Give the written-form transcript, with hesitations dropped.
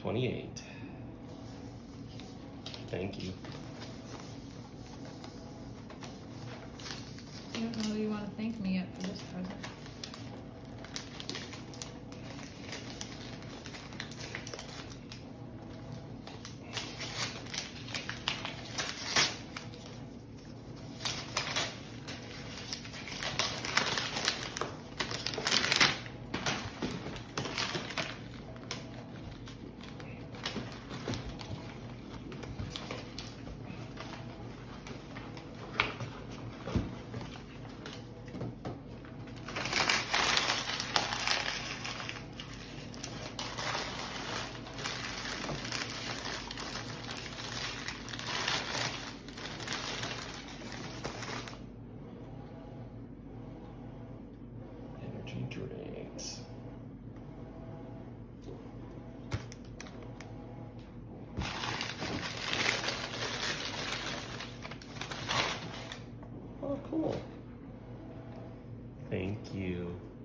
28. Thank you. I don't know that you want to thank me yet for this present. Energy drinks. Oh, cool. Thank you.